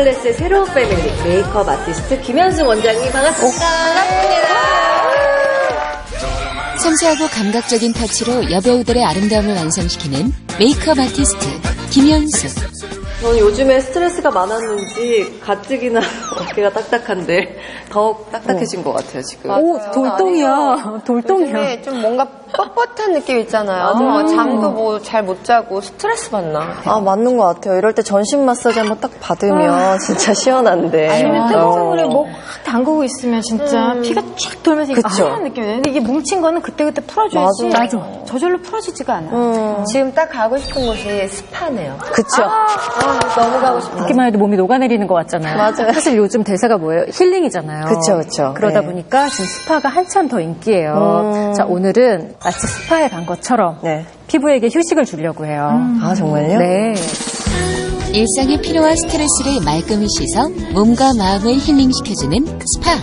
클래스의 새로운 패밀리 메이크업 아티스트 김현승 원장님 반갑습니다. 섬세하고 감각적인 터치로 여배우들의 아름다움을 완성시키는 메이크업 아티스트 김현승. 저는 요즘에 스트레스가 많았는지 가뜩이나 어깨가 딱딱한데 더욱 딱딱해진 것 같아요 지금. 오, 돌덩이야. 돌덩이야. 요즘에 좀 뭔가 뻣뻣한 느낌 있잖아요. 잠도 뭐 잘 못 자고 스트레스 받나? 아, 맞는 것 같아요. 이럴 때 전신 마사지 한번 딱 받으면 진짜 시원한데. 아니면 뜨거운 물에 목 담그고 있으면 진짜 피가 쫙 돌면서 이게 시원한 느낌이에요. 근데 이게 뭉친 거는 그때그때 풀어줘야지. 맞아. 저절로 풀어지지가 않아요. 지금 딱 가고 싶은 곳이 스파네요. 그쵸. 너무 가고 싶어요. 듣기만 해도 몸이 녹아내리는 것 같잖아요. 맞아요. 사실 요즘 대사가 뭐예요? 힐링이잖아요. 그쵸. 그러다 네. 보니까 지금 스파가 한참 더 인기예요. 자, 오늘은 마치 스파에 간 것처럼 네. 피부에게 휴식을 주려고 해요. 아, 정말요? 네. 일상의 피로와 스트레스를 말끔히 씻어 몸과 마음을 힐링시켜주는 스파.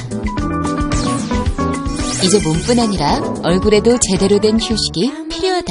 이제 몸뿐 아니라 얼굴에도 제대로 된 휴식이 필요하다.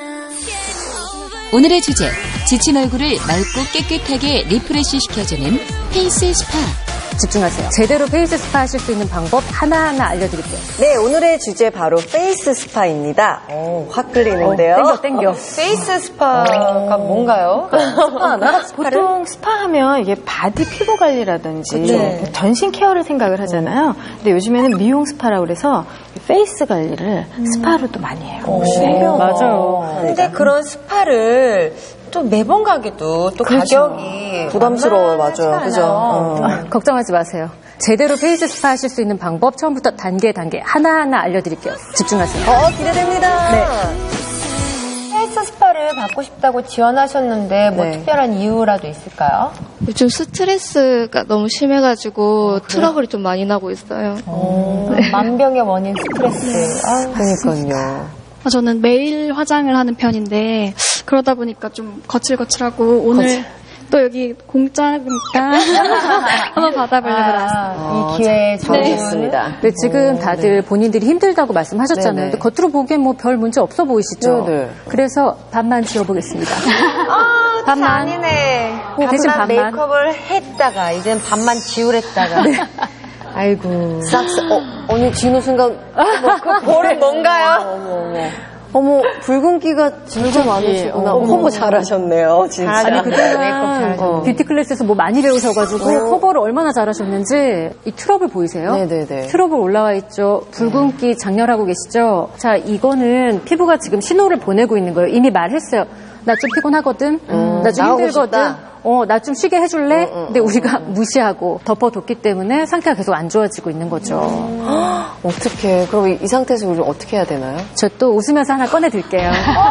오늘의 주제, 지친 얼굴을 맑고 깨끗하게 리프레시 시켜주는 페이스 스파. 집중하세요. 제대로 페이스 스파 하실 수 있는 방법 하나하나 알려드릴게요. 네, 오늘의 주제 바로 페이스 스파입니다. 확 끌리는데요. 땡겨. 페이스 스파가 뭔가요? 보통 스파하면 이게 바디 피부 관리라든지 전신 케어를 생각을 하잖아요. 근데 요즘에는 미용 스파라고 그래서 페이스 관리를 스파로 또 많이 해요. 맞아요. 근데 그런 스파를 또 매번 가기도 또 가격이 부담스러워요, 맞아요. 그죠? 걱정하지 마세요. 제대로 페이스 스파 하실 수 있는 방법 처음부터 단계 하나하나 알려드릴게요. 집중하세요. 기대됩니다. 네. 페이스 스파를 받고 싶다고 지원하셨는데 뭐 특별한 이유라도 있을까요? 요즘 스트레스가 너무 심해가지고 트러블이 좀 많이 나고 있어요. 만병의 원인 스트레스. 그러니까요. 저는 매일 화장을 하는 편인데 그러다 보니까 좀 거칠거칠하고 오늘 또 여기 공짜니까 한번 받아보려고 나왔어요. 이 기회에 좋으셨습니다. 네, 지금 다들 본인들이 힘들다고 말씀하셨잖아요. 근데 겉으로 보기엔 뭐 별 문제 없어 보이시죠? 네네. 그래서 반만 지워보겠습니다. 반만. 아니네. 대신 반만. 메이크업을 했다가 이젠 반만 지우랬다가. 아이고. 싹스, 언니 진호 순간, 그 볼은 뭔가요? 어머, 붉은기가 진짜 많으시구나. 커버 잘하셨네요, 진짜. 아니, 그동안 메이크업 잘하셨네. 뷰티 클래스에서 뭐 많이 배우셔가지고 커버를 얼마나 잘하셨는지 이 트러블 보이세요? 네네네. 트러블 올라와 있죠. 붉은기 장렬하고 계시죠? 자, 이거는 피부가 지금 신호를 보내고 있는 거예요. 이미 말했어요. 나 좀 피곤하거든. 나 좀 나가고 힘들거든. 싶다. 나 좀 쉬게 해줄래? 근데 우리가 무시하고 덮어뒀기 때문에 상태가 계속 안 좋아지고 있는 거죠. 어떡해. 그럼 이 상태에서 우리 어떻게 해야 되나요? 저 또 웃으면서 하나 꺼내드릴게요.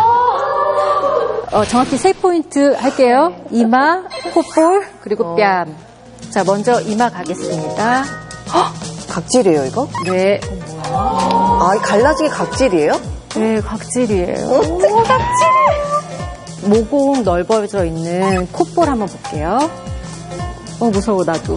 정확히 3포인트 할게요. 이마, 콧볼, 그리고 뺨. 자, 먼저 이마 가겠습니다. 각질이에요, 이거? 네. 이 갈라진 게 각질이에요? 네, 각질이에요. 각질이에요. 모공 넓어져 있는 콧볼 한번 볼게요. 무서워, 나도.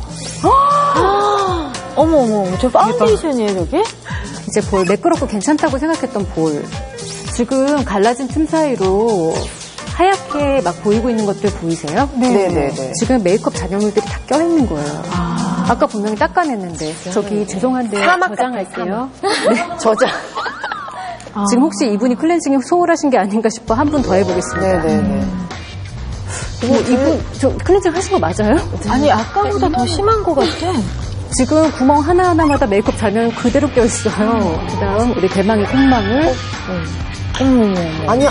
어머. 저 파운데이션이에요, 저게? 이제 볼, 매끄럽고 괜찮다고 생각했던 볼. 지금 갈라진 틈 사이로 하얗게 막 보이고 있는 것들 보이세요? 네네네. 지금 메이크업 잔여물들이 다 껴있는 거예요. 아까 분명히 닦아냈는데. 저기 죄송한데 저장할게요. 네, 저장. 지금 혹시 이분이 클렌징에 소홀하신 게 아닌가 싶어 한 분 더 해보겠습니다. 네네네. 이분 저 클렌징 하신 거 맞아요? 아니, 아까보다 더 심한 것 같아. 지금 구멍 하나하나마다 메이크업 잔여는 그대로 껴있어요. 그 다음 우리 대망의 콧망울. 아니야.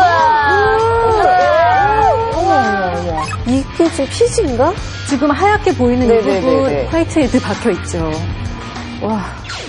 이게 지금 피지인가? 지금 하얗게 보이는 이 네네네네. 부분 화이트헤드 박혀있죠. 와.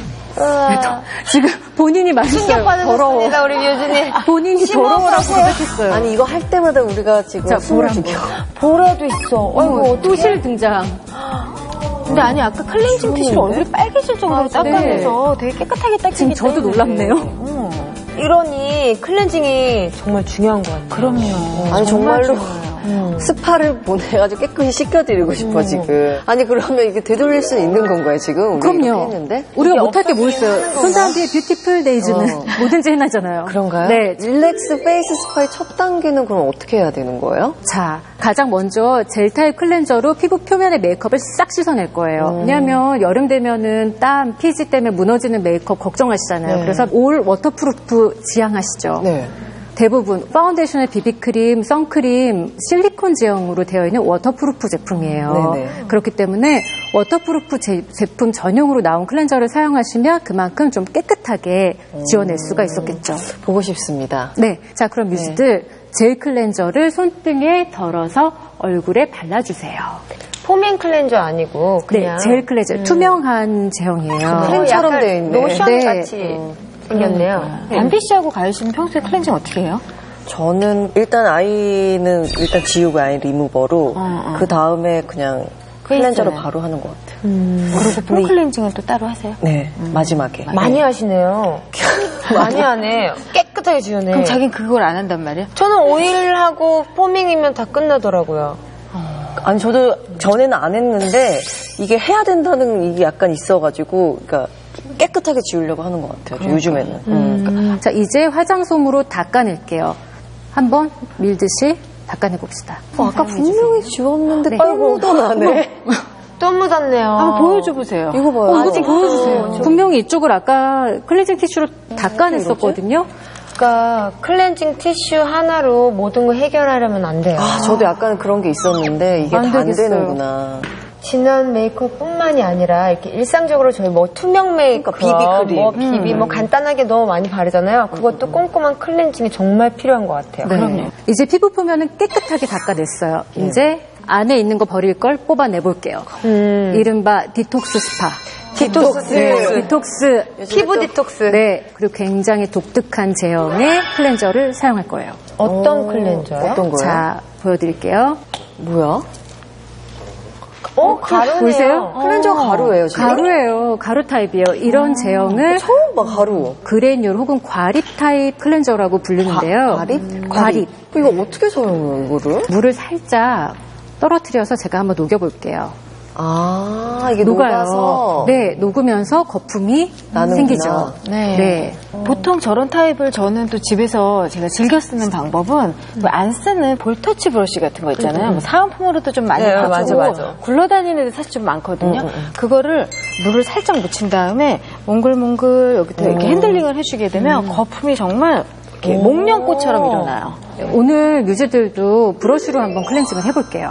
지금 본인이 맛있어요. 더러워. 충격받으셨습니다, 우리 뮤즈님. 본인이 더러워라고 생각했어요. 아니, 이거 할 때마다 우리가 지금 자, 숨을 볼 죽여. 보라도 있어. 아이고, 또 실 등장. 근데 아니, 아까 클렌징 티슈로 얼굴이 빨개질 정도로 닦아내서 되게 깨끗하게 닦이기 지금 저도 놀랍네요. 이러니 클렌징이 정말 중요한 것 같아요. 그럼요. 아니, 정말로 스파를 보내가지고 깨끗이 씻겨드리고 싶어, 지금. 아니, 그러면 이게 되돌릴 수 있는 건가요, 지금? 우리 그럼요. 이렇게 했는데? 우리가 못할 게 뭐 있어요? 손담비의 뷰티풀 데이즈는 뭐든지 해나잖아요. 그런가요? 네. 릴렉스 페이스 스파의 첫 단계는 그럼 어떻게 해야 되는 거예요? 자, 가장 먼저 젤 타입 클렌저로 피부 표면의 메이크업을 싹 씻어낼 거예요. 왜냐하면 여름 되면은 땀, 피지 때문에 무너지는 메이크업 걱정하시잖아요. 네. 그래서 올 워터프루프 지향하시죠. 네. 대부분 파운데이션에 비비크림, 선크림, 실리콘 제형으로 되어 있는 워터프루프 제품이에요. 네네. 그렇기 때문에 워터프루프 제품 전용으로 나온 클렌저를 사용하시면 그만큼 좀 깨끗하게 지워낼 수가 있었겠죠. 보고 싶습니다. 네, 자 그럼 뮤즈들 젤 클렌저를 손등에 덜어서 얼굴에 발라주세요. 포밍 클렌저 아니고 그냥 네, 젤 클렌저 투명한 제형이에요. 크림처럼 약간 되어 있네. 로션 네. 같이 생겼네요. 담비 씨하고 가을 씨는 평소에 클렌징 어떻게 해요? 저는 일단 아이는 일단 지우고 아이 리무버로 그 다음에 그냥 클렌저로 바로 하는 것 같아요. 그리고 폼 클렌징은 또 따로 하세요? 네, 마지막에. 많이 하시네요. 많이 하네. 깨끗하게 지우네. 그럼 자기는 그걸 안 한단 말이야? 저는 오일하고 포밍이면 다 끝나더라고요. 아니, 저도 전에는 안 했는데 이게 해야 된다는 이게 약간 있어가지고, 그러니까 깨끗하게 지우려고 하는 것 같아요, 요즘에는. 자 이제 화장솜으로 닦아낼게요. 한번 밀듯이 닦아내봅시다. 아까 분명히 지웠는데 또 묻어나네. 또 묻었네요. 한번 보여줘 보세요. 이거 봐요. 이거 좀 보여주세요. 분명히 이쪽을 아까 클렌징 티슈로 닦아냈었거든요. 그러니까 클렌징 티슈 하나로 모든 걸 해결하려면 안 돼요. 아, 저도 약간 그런 게 있었는데 이게 다 안 되겠어요. 되는구나. 진한 메이크업뿐만이 아니라 이렇게 일상적으로 저희 뭐 투명 메이크업, 비비크림. 뭐 비비 뭐 간단하게 너무 많이 바르잖아요. 그것도 꼼꼼한 클렌징이 정말 필요한 것 같아요. 네. 이제 피부 표면은 깨끗하게 닦아냈어요. 이제 안에 있는 거 버릴 걸 뽑아내볼게요. 이른바 디톡스 스파. 디톡스. 네, 디톡스. 피부 디톡스. 네, 그리고 굉장히 독특한 제형의 클렌저를 사용할 거예요. 어떤 클렌저요? 어떤 거예요? 자, 보여드릴게요. 뭐야? 가루네요. 보이세요? 클렌저 가루예요, 지금? 가루예요. 가루 타입이에요. 이런 제형을 처음 봐, 가루. 그레뉴얼 혹은 과립 타입 클렌저라고 부르는데요. 과립. 이거 어떻게 사용해요, 이거를? 물을 살짝 떨어뜨려서 제가 한번 녹여볼게요. 아, 이게 녹아요. 녹아서. 네, 녹으면서 거품이 나는구나. 생기죠. 네. 보통 저런 타입을 저는 또 집에서 제가 즐겨 쓰는 방법은 그 안 쓰는 볼터치 브러쉬 같은 거 있잖아요. 뭐 사은품으로도 좀 많이 네, 가지고 맞아. 굴러다니는 애들 사실 좀 많거든요. 그거를 물을 살짝 묻힌 다음에 몽글몽글 여기다 이렇게 핸들링을 해주게 되면 거품이 정말 이렇게 목련꽃처럼 일어나요. 오늘 뮤즈들도 브러쉬로 한번 클렌징을 해볼게요.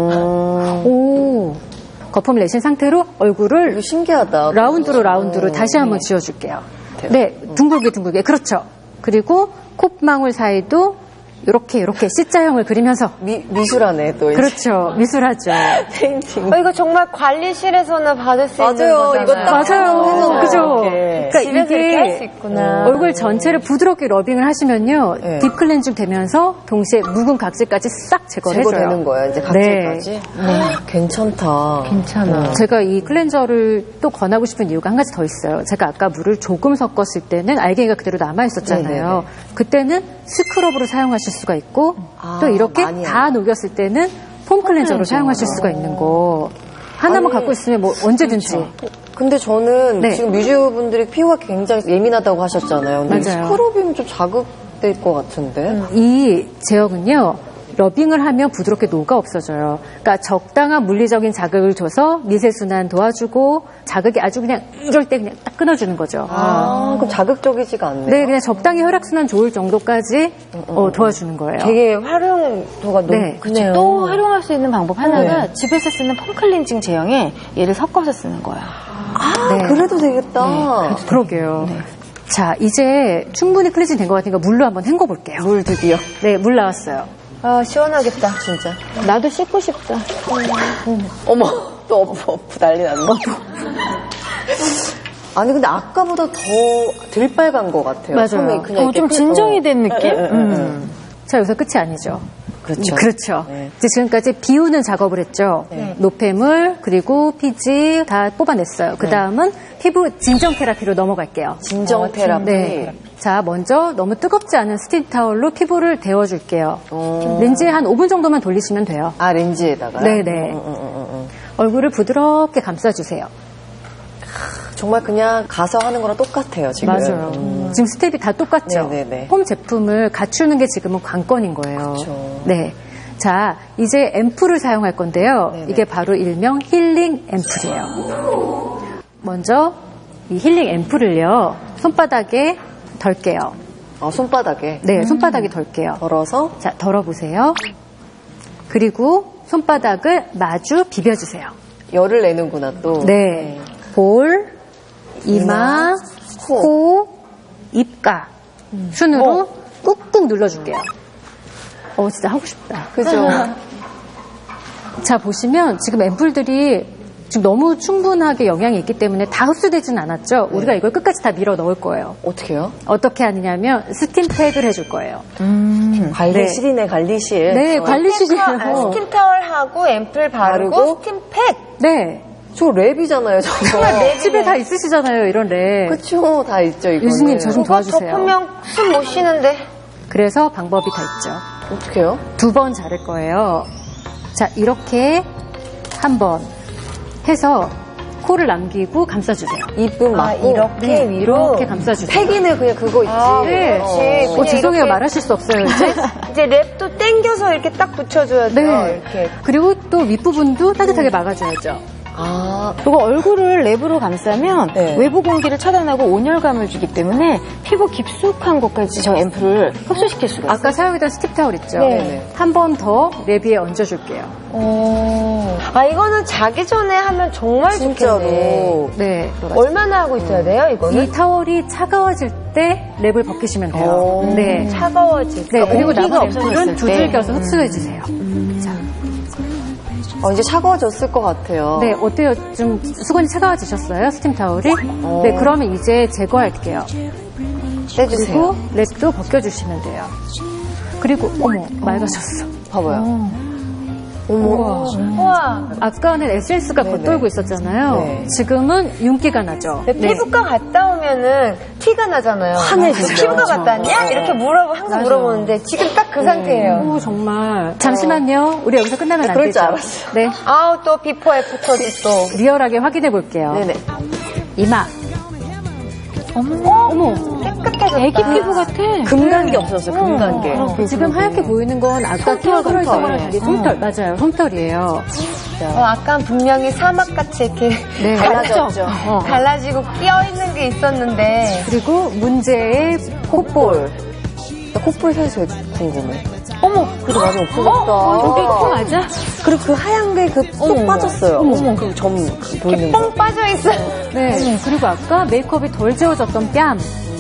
오, 거품 내신 상태로 얼굴을 이거 신기하다. 라운드로 다시 한번 지워줄게요. 네, 둥글게. 그렇죠. 그리고 콧망울 사이도 이렇게 C자형을 그리면서 미술하네, 또. 이제. 그렇죠. 미술하죠. 페인팅. 이거 정말 관리실에서나 받을 수 있는 맞아요. 거잖아요. 이거 딱 맞아요. 그죠? 이렇게. 그러니까 집에서 이렇게 할 수 이게 있구나. 얼굴 전체를 부드럽게 러빙을 하시면요. 네. 딥 클렌징 되면서 동시에 묵은 각질까지 싹 제거를 해줘요. 제거되는 거야, 이제 각질까지. 괜찮다. 괜찮아. 제가 이 클렌저를 또 권하고 싶은 이유가 한 가지 더 있어요. 제가 아까 물을 조금 섞었을 때는 알갱이가 그대로 남아있었잖아요. 그때는 스크럽으로 사용하실 수가 있고 또 이렇게 많이 다 녹였을 때는 폼 클렌저로 사용하실 수가 있는 거. 하나만 갖고 있으면 뭐 언제든지. 근데 저는 네. 지금 뮤즈분들이 피부가 굉장히 예민하다고 하셨잖아요. 근데 맞아요. 스크럽이면 좀 자극될 것 같은데. 이 제형은요. 러빙을 하면 부드럽게 녹아 없어져요. 그러니까 적당한 물리적인 자극을 줘서 미세순환 도와주고 자극이 아주 그냥 이럴 때 그냥 딱 끊어주는 거죠. 그럼 자극적이지가 않네. 네, 그냥 적당히 혈액순환 좋을 정도까지 도와주는 거예요. 되게 활용도가 네. 높네요. 또 활용할 수 있는 방법 하나가 집에서 쓰는 폼 클렌징 제형에 얘를 섞어서 쓰는 거예요. 네. 그래도 되겠다. 그러게요. 자, 이제 충분히 클렌징 된 것 같으니까 물로 한번 헹궈 볼게요. 물 드디어. 네, 물 나왔어요. 아, 시원하겠다. 진짜. 나도 씻고 싶다. 어머, 또 어프 난리 났네. 아니, 근데 아까보다 더 덜 빨간 것 같아요. 맞아요. 처음에 그냥 이렇게 좀 진정이 된 느낌? 자, 여기서 끝이 아니죠. 그렇죠. 그렇죠. 네. 이제 지금까지 비우는 작업을 했죠. 노폐물 그리고 피지 다 뽑아냈어요. 그 다음은 피부 진정 테라피로 넘어갈게요. 진정 테라피. 네. 자, 먼저 너무 뜨겁지 않은 스팀 타월로 피부를 데워줄게요. 렌즈에 한 5분 정도만 돌리시면 돼요. 아, 렌즈에다가요? 네네. 얼굴을 부드럽게 감싸주세요. 정말 그냥 가서 하는 거랑 똑같아요, 지금. 맞아요. 지금 스텝이 다 똑같죠? 네네네. 홈 제품을 갖추는 게 지금은 관건인 거예요. 그렇죠. 네. 자, 이제 앰플을 사용할 건데요. 네네. 이게 바로 일명 힐링 앰플이에요. 먼저 이 힐링 앰플을요, 손바닥에 덜게요. 손바닥에? 네, 손바닥에 덜게요. 덜어서? 자, 덜어보세요. 그리고 손바닥을 마주 비벼주세요. 열을 내는구나, 또. 네. 볼, 이마, 코, 입가 순으로 꾹꾹 눌러줄게요. 진짜 하고 싶다. 그죠? 자, 보시면 지금 앰플들이 지금 너무 충분하게 영양이 있기 때문에 다 흡수되지는 않았죠? 우리가 이걸 끝까지 다 밀어 넣을 거예요. 어떻게 해요? 어떻게 하느냐면 스팀팩을 해줄 거예요. 관리실이네, 관리실. 네, 관리실이에요. 스킨 타월하고 앰플 바르고 바르고 스킨팩. 네. 저 랩이잖아요, 저거. 집에 다 있으시잖아요, 이런 랩. 그쵸, 다 있죠, 이거. 유진님, 저 좀 도와주세요. 덮으면 숨 못 쉬는데. 그래서 방법이 다 있죠. 어떻게 해요? 2번 자를 거예요. 자, 이렇게 한 번 해서 코를 남기고 감싸주세요. 입은 막고. 이렇게 위로. 이렇게 감싸주세요. 팩이네, 그냥 그거 있지. 네. 그렇지. 죄송해요. 이렇게. 말하실 수 없어요, 이제. 이제 랩도 당겨서 이렇게 딱 붙여줘야 돼요. 네. 이렇게. 그리고 또 윗부분도 따뜻하게 막아줘야죠. 그리고 얼굴을 랩으로 감싸면 네. 외부 공기를 차단하고 온열감을 주기 때문에 피부 깊숙한 곳까지 저 앰플을 흡수시킬 수가 있어요. 아까 사용했던 스틱타올 있죠? 네. 한 번 더 랩 위에 얹어줄게요. 이거는 자기 전에 하면 정말 좋겠네. 진짜로. 네. 얼마나 하고 있어야 돼요, 이거는? 이 타월이 차가워질 때 랩을 벗기시면 돼요. 네. 차가워질 때. 네, 그리고 온기가 남은 없어졌을 앰플은 때. 두들겨서 흡수해주세요. 자, 이제 차가워졌을 것 같아요. 네, 어때요? 좀 수건이 차가워지셨어요? 스팀 타월이? 네, 그러면 이제 제거할게요. 떼주세요. 그리고 랩도 벗겨주시면 돼요. 그리고 어머, 맑아졌어. 봐봐요. 우와. 아까는 에센스가 겉돌고 있었잖아요. 네. 지금은 윤기가 나죠. 피부과 갔다 오면은 티가 나잖아요. 환해지죠. 피부과 갔다 왔냐? 이렇게 항상 물어보는데 지금 딱 그 상태예요. 오, 정말. 잠시만요. 우리 여기서 끝나면 안 그럴 되죠. 줄 알았어요. 네, 아우, 또 비포 애프터지 또. 리얼하게 확인해 볼게요. 네네. 이마. 어머, 깨끗해졌다. 애기 피부 같아. 금간게 없어졌어요, 금간게. 지금 하얗게 보이는 건 아까 끼어들어 있던 거랑 달리 솜털, 맞아요. 솜털이에요. 아까 분명히 사막같이 이렇게 네. 달라졌죠. 달라지고 끼어있는 게 있었는데. 그리고 문제의 콧볼. 나 콧볼 사실 궁금해. 그래도 많이 없어졌다. 저게 코 맞아? 그리고 그 하얀 게 쏙 빠졌어요. 그 점 보이는 거. 뻥 빠져있어. 네. 그리고 아까 메이크업이 덜 지워졌던 뺨.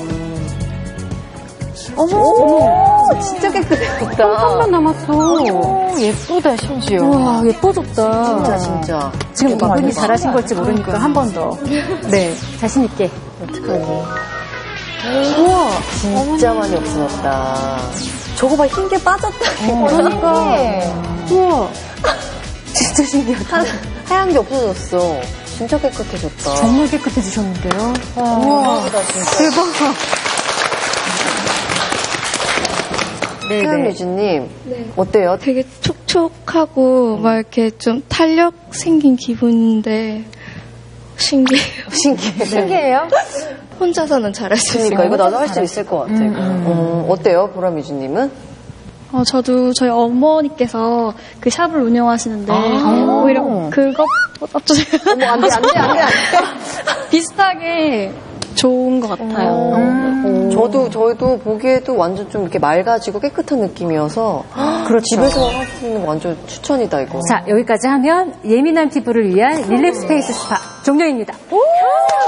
어머, 진짜 깨끗해졌다. 한번 남았어. 예쁘다, 심지어. 우와, 예뻐졌다. 진짜. 지금 이분이 잘하신 걸지 모르니까 한 번 더. 네, 자신있게. 어떡하니. 우와, 진짜 많이 없어졌다. 저거 봐, 흰 게 빠졌다. 그러니까. 우와. 진짜 신기하다. 하얀 게 없어졌어. 진짜 깨끗해졌다. 정말 깨끗해지셨는데요. 우와, 대박. 네, 태연유진님, 네. 어때요? 되게 촉촉하고 막 이렇게 좀 탄력 생긴 기분인데 신기해요. 신기해요? 혼자서는 잘할 수 있어요. 그러니까 이거 나도 할 수 있을 것 같아. 어때요, 보람유진님은? 저도 저희 어머니께서 그 샵을 운영하시는데 오히려 그것보다 좀 안 돼. 비슷하게 좋은 것 같아요. 저도 보기에도 완전 좀 이렇게 맑아지고 깨끗한 느낌이어서. 그렇죠. 집에서 할 수 있는 거 완전 추천이다, 이거. 자, 여기까지 하면 예민한 피부를 위한 릴렉스 페이스 스파 종료입니다.